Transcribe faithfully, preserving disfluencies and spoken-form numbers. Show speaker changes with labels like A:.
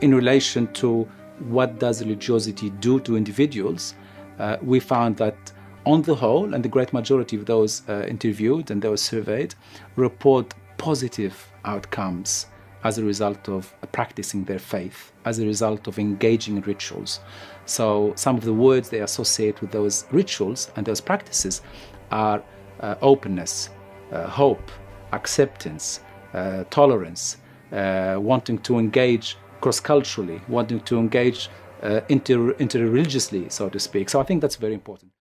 A: in relation to what does religiosity do to individuals, uh, we found that on the whole, and the great majority of those uh, interviewed and those surveyed report positive outcomes as a result of practicing their faith, as a result of engaging in rituals. So some of the words they associate with those rituals and those practices are uh, openness, uh, hope, acceptance, uh, tolerance, uh, wanting to engage cross-culturally, wanting to engage uh, inter interreligiously, so to speak. So I think that's very important.